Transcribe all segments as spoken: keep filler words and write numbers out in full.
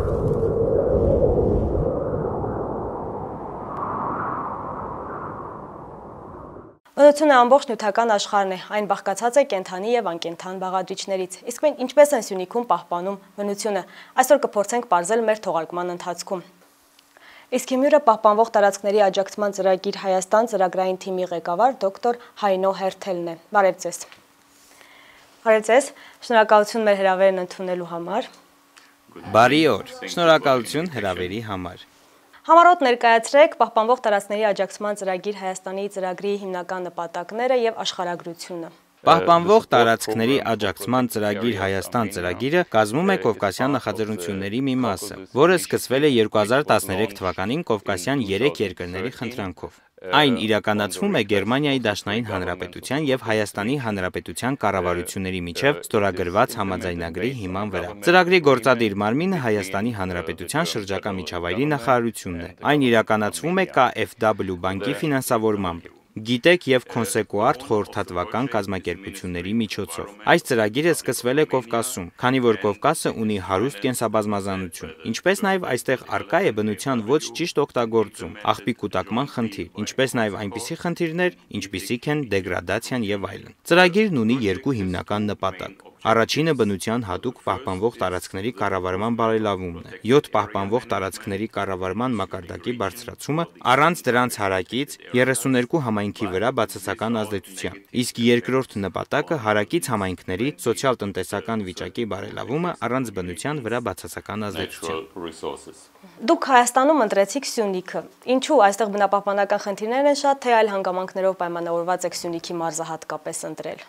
Բնությունը ամբողջ նյութական աշխարհն է, այն բաղկացած է կենդանի եւ անկենդան բաղադրիչներից։ Իսկ մենք ինչպես են Սյունիքում պահպանում բնությունը, այսօր կփորձենք պարզել մեր թողարկման ընթացքում։ Իսկ հիմյուրը պահպանվող տարածքների աջակցման ծրագիր Հայաստան ծրագրային թիմի ղեկավար դոկտոր Հայնո Հերթելն է։ Բարև ձեզ։ Բարև ձեզ, շնորհակալություն մեր հրավերն ընդունելու համար։ Բարի օր, շնորհակալություն հրավերի համար։ Համառոտ ներկայացրեք պահպանվող տարածքների աջակցման ծրագիր Հայաստանի ծրագրի հիմնական նպատակները եւ աշխարհագրությունը։ Պահպանվող տարածքների աջակցման ծրագիր Հայաստան ծրագիրը կազմում է Կովկասյան նախաձեռնությունների մի մասը, որը սկսվել է երկու հազար տասներեք թվականին Կովկասյան երեք երկրների խնդրանքով։ Այն իրականացվում է Գերմանիայի Դաշնային Հանրապետության եւ Հայաստանի Հանրապետության կառավարությունների միջև ստորագրված համաձայնագրի հիման վրա։ Ծրագրի գործադիր մարմինը Հայաստանի Հանրապետության շրջակա միջավայրի նախարարությունն է։ Այն իրականացվում է K F W բանկի ֆինանսավորմամբ, Գիտեք եւ Կոնսեկուարտ խորհրդատվական կազմակերպությունների միջոցով։ Այս ծրագիրը սկսվել է Կովկասում, քանի որ Կովկասը ունի հարուստ կենսաբազմազանություն, ինչպես նաեւ այստեղ առկա է բնության ոչ ճիշտ օգտագործում, աղբի կուտակման խնդիր, ինչպես նաեւ այնպիսի խնդիրներ, ինչպիսիք են դեգրադացիան եւ այլն։ Ծրագիրն ունի երկու հիմնական նպատակ։ Առաջինը բնության հատուկ պահպանվող տարածքների կառավարման բարելավումն է։ յոթ պահպանվող տարածքների կառավարման մակարդակի բարձրացումը առանց դրանց հարակից երեսուններկու համայնքի վրա բացասական ազդեցության։ Իսկ երկրորդ նպատակը հարակից համայնքների սոցիալ-տնտեսական վիճակի բարելավումը առանց բնության վրա բացասական ազդեցության։ Դուք Հայաստանում ընտրեցիք Սյունիքը։ Ինչու այստեղ բնապահպանական խնդիրներ են շատ, թե այլ հանգամանքներով պայմանավորված եք Սյունիքի մարզը հատկապես ընտրել։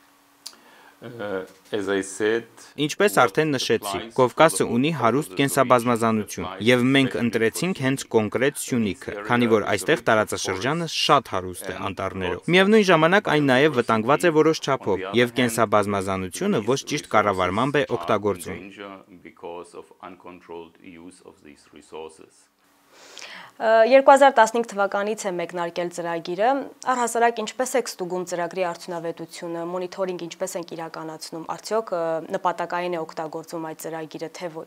Ինչպես արդեն նշեցի, Կովկասը ունի հարուստ կենսաբազմազանություն, եւ մենք ընտրեցինք հենց կոնկրետ Սյունիքը, քանի որ այստեղ տարածաշրջանը շատ հարուստ է անտառներով։ Միևնույն ժամանակ այն նաեւ վտանգված է որոշ չափով, եւ կենսաբազմազանությունը ոչ ճիշտ կառավարմամբ է օգտագործվում։ երկու հազար տասնհինգ թվականից է մեկնարկել ծրագիրը, առհասարակ ինչպես եք ստուգում ծրագրի արդյունավետությունը, մոնիթորինգ ինչպես ենք իրականացնում, արդյոք նպատակային է օգտագործվում այդ ծրագիրը, թե ոչ։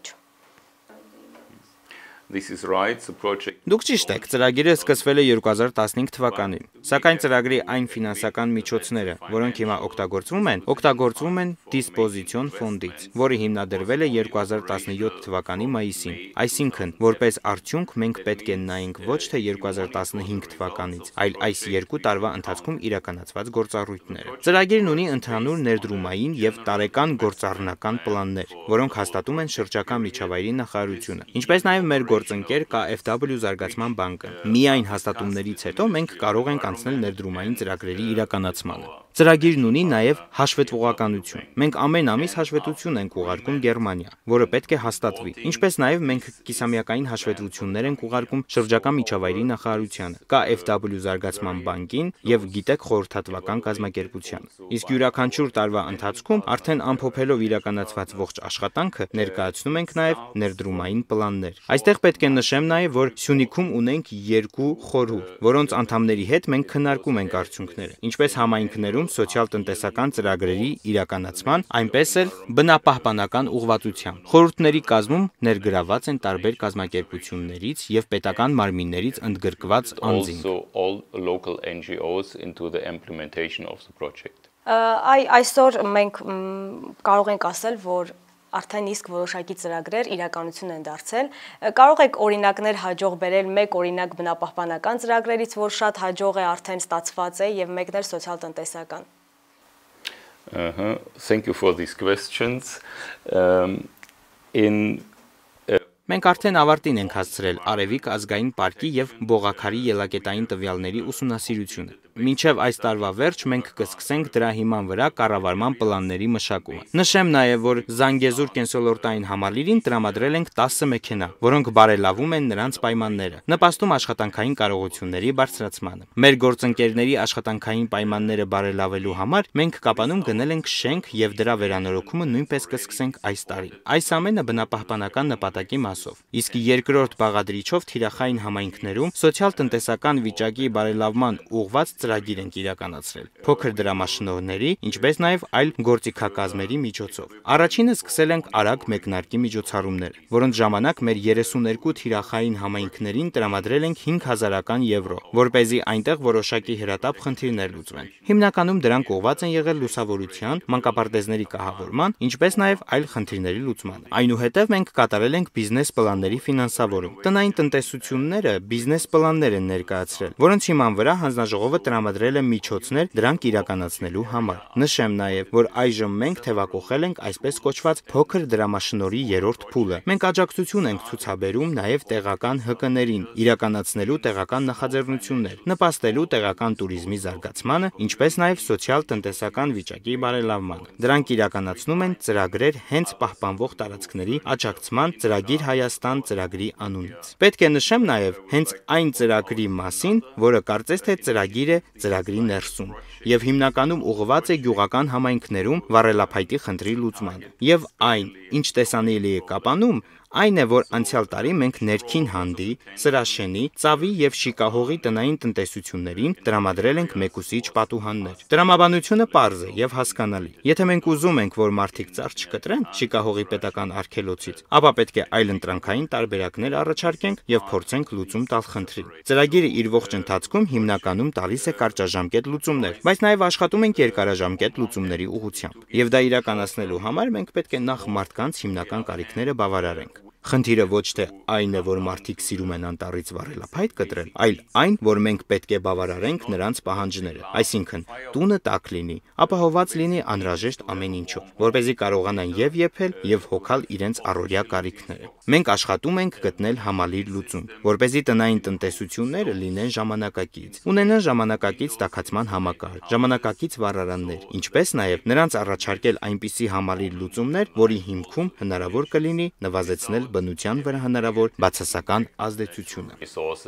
Դուք ճիշտ եք, ծրագիրը սկսվել է երկու հազար տասնհինգ թվականին, սակայն ծրագրի այն ֆինանսական միջոցները, որոնք հիմա օգտագործվում են, օգտագործվում են դիսպոզիցիոն ֆոնդից, որը հիմնադրվել է երկու հազար տասնյոթ թվականի մայիսին, այսինքն, որպես արդյունք մենք պետք է նայենք ոչ թե երկու հազար տասնհինգ թվականից, այլ այս երկու տարվա ընթացքում իրականացված գործառույթները։ Ծրագիրն ունի ընդհանուր ներդրումային եւ տարեկան գործառնական պլաններ, որոնք հաստատում են շրջակա միջավայրի նախարարությունը, ինչպես նաեւ մեր գործընկեր K F W զարգացման բանկը։ Միայն հաստատումներից հետո մենք կարող ենք անցնել ներդրումային ծրագրերի իրականացմանը։ Ծրագիրն ունի նաև հաշվետվողականություն։ Մենք ամեն ամիս հաշվետվություն ենք ուղարկում Գերմանիա, որը պետք է հաստատվի։ Ինչպես նաև մենք կիսամյակային հաշվետվություններ ենք ուղարկում շրջակա միջավայրի նախարարությանը, K F W զարգացման բանկին եւ Գիտեք խորհրդատվական կազմակերպությանը։ Իսկ յուրաքանչյուր տարվա ընթացքում արդեն ամփոփելով իրականացված ողջ աշխատանքը ներկայացնում ենք նաև ներդրումային պլաններ։ Այստեղ պետք է նշեմ նաև, որ Սյունիքում ունենք երկու խորհուրդ, որոնց անդամների հետ մենք քննարկում ենք արդյունքները, ինչպես համայնքներում սոցիալ-տնտեսական ծրագրերի իրականացման, այնպես էլ բնապահպանական ուղղվածությամբ։ Խորհուրդների կազմում ներգրաված են տարբեր կազմակերպություններից եւ պետական մարմիններից ընդգրկված անձինք։ Այ այսօր մենք կարող ենք ասել, որ արդեն իսկ որոշակի ծրագրեր իրականություն են դարձել։ Կարող եք օրինակներ հաջող բերել, մեկ օրինակ բնապահպանական ծրագրերից, որ շատ հաջող է, արդեն ստացված է, եւ մեկն էլ սոցիալ-տնտեսական։ Thank you for these questions. Um, in Մենք արդեն ավարտին ենք հասցրել Արևիկ ազգային պարկի եւ Բողաքարի ելակետային տվյալների ուսումնասիրությունը։ Մինչև այս տարվա վերջ մենք կսկսենք դրա հիման վրա կառավարման պլանների մշակումը։ Նշեմ նաև, որ Զանգեզուր կենսոլորտային համալիրին տրամադրել ենք տասը մեքենա, որոնք բարելավում են նրանց պայմանները, նպաստում աշխատանքային կարողությունների բարձրացմանը։ Մեր գործընկերների աշխատանքային պայմանները բարելավելու համար մենք Կապանում գնել ենք շենք եւ դրա վերանորոգումը նույնպես կսկսենք այս տարի։ Այս ամենը բնապահպանական նպատակի մասով։ Իսկ երկրորդ բաղադրիչով թիրախային համայնքներում սոցիալ-տնտեսական վիճակի բարելավման ուղղված ծրագիր ենք իրականացրել փոքր դրամաշնորհների, ինչպես նաև այլ գործիքակազմերի միջոցով։ Առաջինը սկսել ենք արագ մեկնարկի միջոցառումներ, որոնց ժամանակ մեր երեսուներկու թիրախային համայնքներին տրամադրել ենք հինգ հազարական եվրո, որպեսզի այնտեղ որոշակի հրատապ խնդիրներ լուծվեն։ Հիմնականում դրանք ուղղված են եղել լուսավորության, մանկապարտեզների կահավորման, ինչպես նաև այլ խնդիրների լուծմանը։ Այնուհետև մենք կատարել ենք բիզնես պլանների ֆինանսավորում։ Տնային տնտեսությունները բիզնես պլաններ են ներկայացրել, որոնց հիման վրա հանձնաժողովը տրամադրել է միջոցներ դրանք իրականացնելու համար։ Նշեմ նաև, որ այժմ մենք թևակողել ենք այսպես կոչված փոքր դրամաշնորհի երրորդ փուլը։ Մենք աջակցություն ենք ցուցաբերում նաև տեղական Հ Կ-ներին, իրականացնելու տեղական նախաձեռնություններ, նպաստելու տեղական туриզմի զարգացմանը, ինչպես նաև սոցիալ-տնտեսական վիճակի բարելավմանը։ Դրանք իրականացնում են ծրագրեր հենց պահպանվող տարածքների աջակցման ծրագիր Հայաստան ծրագրի անունից։ Պետք է նշեմ նաև հենց այն ծրագրի մասին, որը կարծես թե ծրագիր է ծրագրի ներսում եւ հիմնականում ուղղված է գյուղական համայնքներում վառելափայտի խնդրի լուծմանը։ Եվ այն, ինչ տեսանելի է կապանում, այն է, որ անցյալ տարի մենք ներքին հանդի, Սրաշենի, Ծավի եւ Շիկահողի տնային տնտեսություններին տրամադրել ենք մեկուսիչ պատուհաններ։ Տրամաբանությունը պարզ է եւ հասկանալի։ Եթե մենք ուզում ենք, որ մարդիկ ծառ չկտրեն Շիկահողի պետական արգելոցից, ապա պետք է այլընտրանքային տարբերակներ առաջարկենք եւ փորձենք լուծում տալ խնդրին։ Ծրագիրը իր ողջ ընթացքում հիմնականում տալիս է կարճաժամկետ լուծումներ, բայց նաեւ աշխատում ենք երկարաժամկետ լուծումների ուղղությամբ։ Եվ դա իրականացնելու համար մենք պետք է նախ մարդկանց հիմնական կարիքները բավարարենք։ Խնդիրը ոչ թե այն է, որ մարդիկ սիրում են անտառից վառելափայտ կտրել, այլ այն, որ մենք պետք է բավարարենք նրանց պահանջները, այսինքն տունը տաք լինի, ապահովված լինի անհրաժեշտ ամեն ինչով, որպեսզի կարողանան եւ եփել եւ հոգալ իրենց առօրյա կարիքները։ Մենք աշխատում ենք գտնել համալիր լուծում, որպեսզի տնային տնտեսությունները լինեն ժամանակակից, ունենան ժամանակակից տաքացման համակարգ, ժամանակակից վառարաններ, ինչպես նաեւ նրանց առաջարկել այնպիսի համալիր լուծումներ, որի հիմքում հնարավոր կլինի նվազեցնել բնության վրա հնարավոր բացասական ազդեցությունը։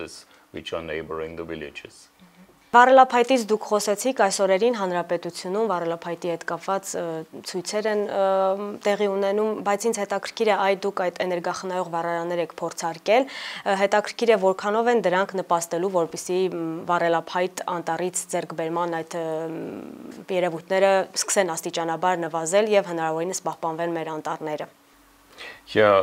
Վառելափայտից դուք խոսեցիք, այս օրերին հանրապետությունում վառելափայտի հետ կապված ցույցեր են տեղի ունենում, բայց ինձ հետաքրքիր է այդ դուք այդ էներգախնայող վառարաններ եք փորձարկել, հետաքրքիր է որքանով են դրանք նպաստելու, որպեսզի վառելափայտ անտառից ձեռքբերման այդ երևույթները սկսեն աստիճանաբար նվազել եւ հնարավորինս պահպանվեն մեր անտառները։ Yeah,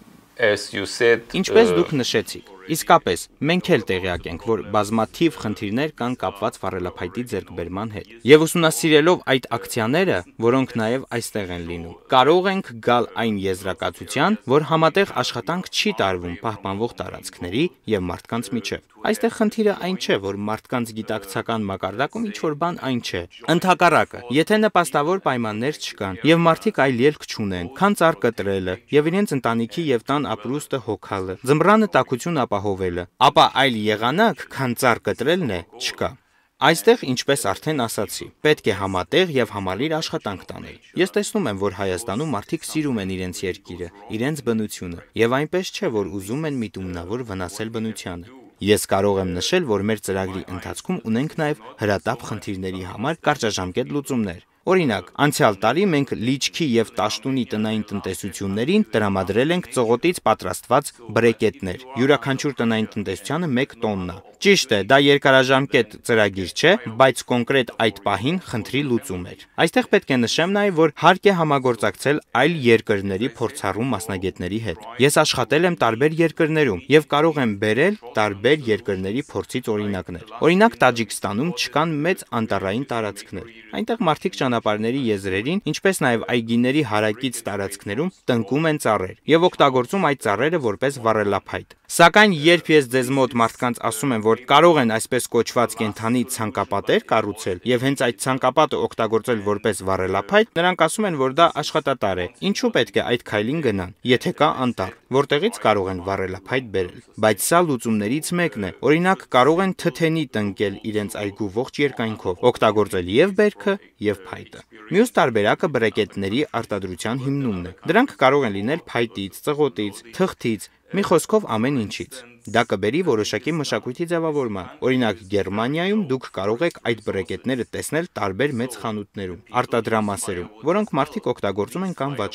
as you said, Ինչպես դուք նշեցիք, իսկապես մենք էլ տեղյակ ենք, որ բազմաթիվ խնդիրներ կան կապված վառելափայտի ձեռքբերման հետ։ Եվ ուսումնասիրելով այդ ակցիաները, որոնք նաև այստեղ են լինում, կարող ենք գալ այն եզրակացության, որ համատեղ աշխատանք չի տարվում պահպանվող տարածքների եւ մարդկանց միջեւ։ Այստեղ խնդիրը այն չէ, որ մարդկանց գիտակցական մակարդակում ինչ-որ բան այն չէ։ Ընդհակառակը, եթե նպաստավոր պայմաններ չկան եւ մարդիկ այլ ելք չունեն, քան ծառ կտրելը եւ իրենց ընտանիքի եւ տան ապրուստը հոգալը, ձմռանը տաքություն ապահովելը, ապա այլ եղանակ, քան ծառ կտրելն է, չկա։ Այստեղ, ինչպես արդեն ասացի, պետք է համատեղ եւ համալիր աշխատանք տանել։ Ես տեսնում եմ, որ Հայաստանում մարդիկ սիրում են իրենց երկիրը, իրենց բնությունը, եւ այնպես չէ, որ ուզում են միտումնավոր վնասել բնությանը։ Ես կարող եմ նշել, որ մեր ծրագրի ընթացքում ունենք նաև հրատապ խնդիրների համար կարճաժամկետ լուծումներ։ Օրինակ, անցյալ տարի մենք լիճքի եւ Տաշտունի տնային տնտեսություններին տրամադրել ենք ծղոտից պատրաստված բրեկետներ։ Յուրաքանչյուր տնային տնտեսությանը մեկ տոննա։ Ճիշտ է, դա երկարաժամկետ ծրագիր չէ, բայց կոնկրետ այդ պահին խնդրի լուծում էր։ Այստեղ պետք է նշեմ նաև, որ հարկ է համագործակցել այլ երկրների փորձառու մասնագետների հետ։ Ես աշխատել եմ տարբեր երկրներում եւ կարող եմ բերել տարբեր երկրների փորձից օրինակներ։ Օրինակ Տաջիկստանում չկան մեծ անտառային տարածքներ։ Այնտեղ մարդիկ ճանապարհների եզրերին, ինչպես նաև այգիների հարակից տարածքներում տնկում են ծառեր եւ օգտագործում այդ ծառերը որպես վառելափայտ։ Սակայն երբ ես ձեզ մոտ մարդկանց ասում եմ, որ կարող են այսպես կոչված կենթանի ցանկապատեր կառուցել եւ հենց այդ ցանկապատը օգտագործել որպես վառելափայտ, նրանք ասում են, որ դա աշխատատար է։ Ինչու պետք է այդ քայլին գնան, եթե կա անտառ, որտեղից կարող են վառելափայտ բերել։ Բայց սա լուծումներից մեկն է։ Օրինակ, կարող են թթենի տնկել իրենց այգու ողջ երկայնքով, օգտագործել եւ բերքը եւ փայտը։ Մյուս տարբերակը բրեկետների արտադրության հիմնումն է։ Դրանք կարող են լինել փայտից, ծղոտից, թղթից, մի խոսքով ամեն ինչից։ Դա կբերի որոշակի մշակույթի ձևավորման։ Օրինակ Գերմանիայում դուք կարող եք այդ բրեկետները տեսնել տարբեր մեծ խանութներում, արտադրամասերում, որոնք մարդիկ օգտագործում են կամ վաճառում։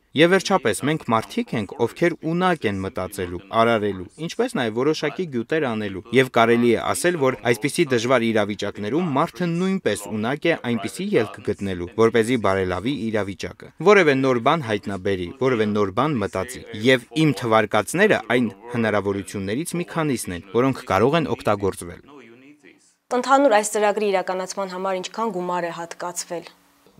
Եվ վերջապես մենք մարդիկ ենք, ովքեր ունակ են մտածելու, արարելու, ինչպես նաև որոշակի գյուտեր անելու։ Եվ կարելի է ասել, որ այսպիսի դժվար իրավիճակներում մարդը նույնպես ունակ է այնպիսի ելք գտնելու, որպեսզի բարելավի իրավիճակը, որևէ նոր բան հայտնաբերի, որևէ նոր բան մտածի։ Եվ իմ թվարկածները այն հնարավորություններից մի քանիսն են, որոնք կարող են օգտագործվել։ Ընդհանուր այս ծրագրի իրականացման համար ինչքան գումար է հատկացվել։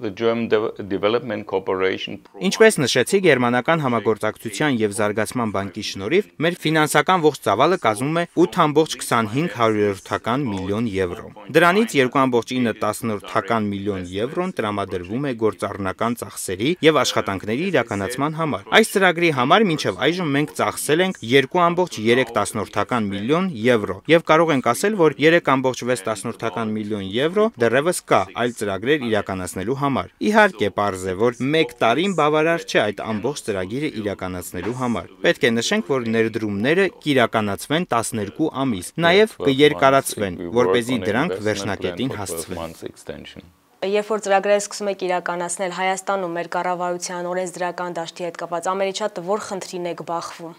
Ինչպես նշեցի, Գերմանական համագործակցության եւ զարգացման բանկի շնորհիվ մեր ֆինանսական ողջ ծավալը կազմում է ութ կόμma քսանհինգ հարյուրորդական միլիոն եվրո։ Դրանից երկու կόμma ինը տասնորդական միլիոն եվրոն տրամադրվում է գործառնական ծախսերի եւ աշխատանքների իրականացման համար։ Այս ծրագրի համար մինչեւ այժմ մենք ծախսել ենք երկու կόμma երեք տասնորդական միլիոն եվրո եւ կարող ենք ասել, որ երեք կόμma վեց տասնորդական միլիոն եվրո դեռևս կա այլ ծրագրեր իրականացնելու համար։ Իհարկե, պարզ է, որ մեկ տարին բավարար չէ այդ ամբողջ ծրագիրը իրականացնելու համար։ Պետք է նշենք, որ ներդրումները կիրականացվեն տասներկու ամիս, նաև կերկարացվեն, որպեսզի դրանք վերջնակետին հասցվեն։ Երբ որ ծրագրերը սկսում եք իրականացնել Հայաստանում մեր կառավարության օրենսդրական դաշտի հետ կապված, ամենից որ խնդրին եք բախվում։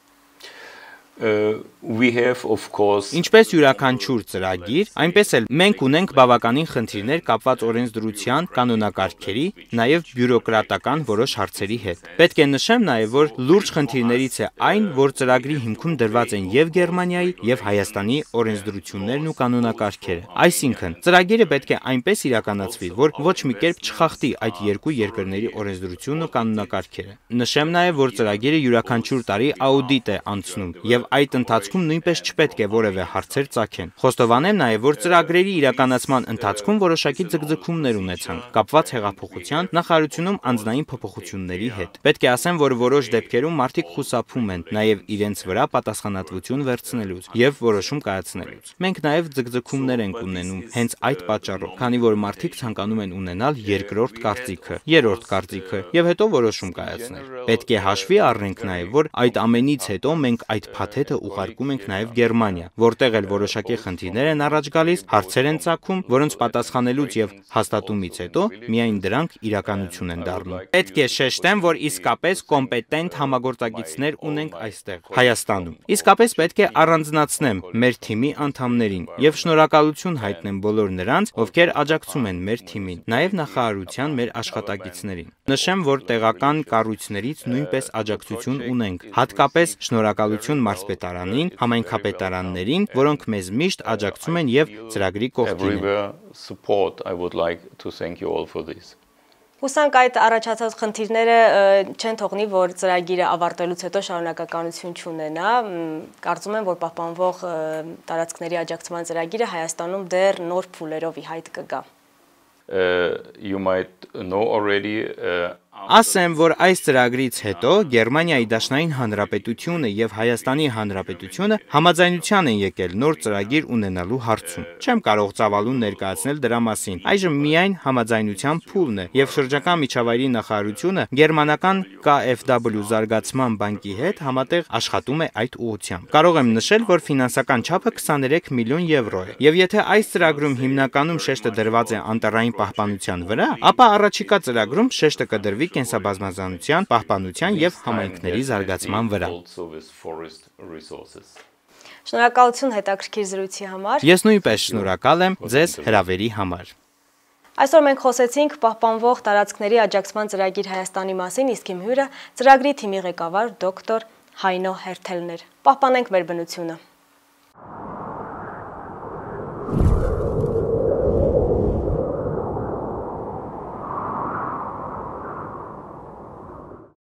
Uh, we have of course Ինչպես յուրաքանչյուր ծրագիր, այնպես էլ մենք ունենք բավականին խնդիրներ կապված օրենսդրության, կանոնակարգերի, նաև բյուրոկրատական որոշ հարցերի հետ։ Պետք է նշեմ նաև, որ լուրջ խնդիրներից է այն, որ ծրագրի հիմքում դրված են եւ Գերմանիայի, եւ Հայաստանի օրենսդրություններն ու կանոնակարգերը։ Այսինքն, ծրագիրը պետք է այնպես իրականացվի, որ ոչ մի կերպ չխախտի այդ երկու երկրների օրենսդրությունն ու կանոնակարգերը։ Նշեմ նաև, որ ծրագիրը յուրաքանչյուր տարի աուդիտ է անցնում եւ այդ ընթացքում նույնպես չպետք է որևէ հարցեր ծագեն։ Խոստովանեմ նաև, որ ծրագրերի իրականացման ընթացքում որոշակի ձգձգումներ ունեցան, կապված հեղափոխության նախարարությունում անձնային փոփոխությունների հետ։ Պետք է ասեմ, որ որոշ դեպքերում մարդիկ խուսափում են նաև իրենց վրա պատասխանատվություն վերցնելուց եւ որոշում կայացնելուց։ Մենք նաև ձգձգումներ ենք ունենում հենց այդ պատճառով, քանի որ մարդիկ ցանկանում են ունենալ երկրորդ կարծիքը, երրորդ կարծիքը եւ հետո որոշում կայացնել։ Պետք է հաշվի առնենք նաև, որ այդ ամենից հետո մենք այդ փաթեթը ուղարկում ենք նաև Գերմանիա, որտեղ էլ որոշակի խնդիրներ են առաջ գալիս, հարցեր են ծագում, որոնց պատասխանելուց եւ հաստատումից հետո միայն դրանք իրականություն են դառնում։ Պետք է շեշտեմ, որ իսկապես կոմպետենտ համագործակիցներ ունենք այստեղ, Հայաստանում։ Իսկապես պետք է առանձնացնեմ մեր թիմի անդամներին եւ շնորհակալություն հայտնեմ բոլոր նրանց, ովքեր աջակցում են մեր թիմին, նաև նախարարության մեր աշխատակիցներին։ Նշեմ, որ տեղական կառույցներից նույնպես աջակցություն ունենք, հատկապես շնորհակալություն մարզպետարանին, համայնքապետարաններին, որոնք մեզ միշտ աջակցում են եւ ծրագրի կողքին են։ Հուսանք այդ առաջացած խնդիրները չեն թողնի, որ ծրագիրը ավարտելուց հետո շարունակականություն չունենա։ Կարծում եմ, որ պահպանվող տարածքների աջակցման ծրագիրը Հայաստանում դեռ նոր փուլերով ի հայտ կգա։ You might know already uh, Ասեմ, որ այս ծրագրից հետո Գերմանիայի Դաշնային Հանրապետությունը եւ Հայաստանի Հանրապետությունը համաձայնության են եկել նոր ծրագիր ունենալու հարցում։ Չեմ կարող ծավալուն ներկայացնել դրա մասին։ Այժմ միայն համաձայնության փուլն է եւ շրջակա միջավայրի նախարարությունը գերմանական K F W զարգացման բանկի հետ համատեղ աշխատում է այդ ուղղությամբ։ Կարող եմ նշել, որ ֆինանսական չափը քսաներեք միլիոն եվրո է։ Եվ եթե այս ծրագրում հիմնականում շեշտը դրված է անտառային պահպանության վրա, ապա առաջիկա ծրագրում շեշտը կդրվի կենսաբազմազանության, պահպանության եւ համայնքների զարգացման վրա։ Շնորհակալություն հետաքրքիր զրույցի համար։ Ես նույնպես շնորհակալ եմ ձեզ հրավերի համար։ Այսօր մենք խոսեցինք պահպանվող տարածքների աջակցման ծրագիր Հայաստանի մասին, իսկ իմ հյուրը ծրագրի թիմի ղեկավար դոկտոր Հայնո Հերթելն էր։ Պահպանենք մեր բնությունը։